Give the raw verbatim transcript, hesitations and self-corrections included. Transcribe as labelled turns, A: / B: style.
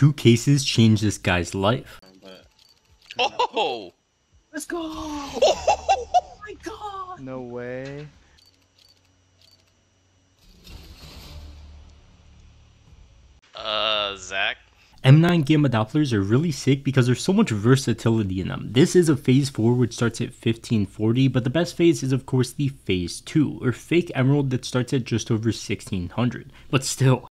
A: two cases changed this guy's life.
B: Oh!
C: Let's go!
B: Oh
C: my god!
D: No way.
B: Uh, Zach?
A: M nine Gamma Dopplers are really sick because there's so much versatility in them. This is a phase four which starts at fifteen forty, but the best phase is of course the phase two, or fake emerald that starts at just over sixteen hundred. But still,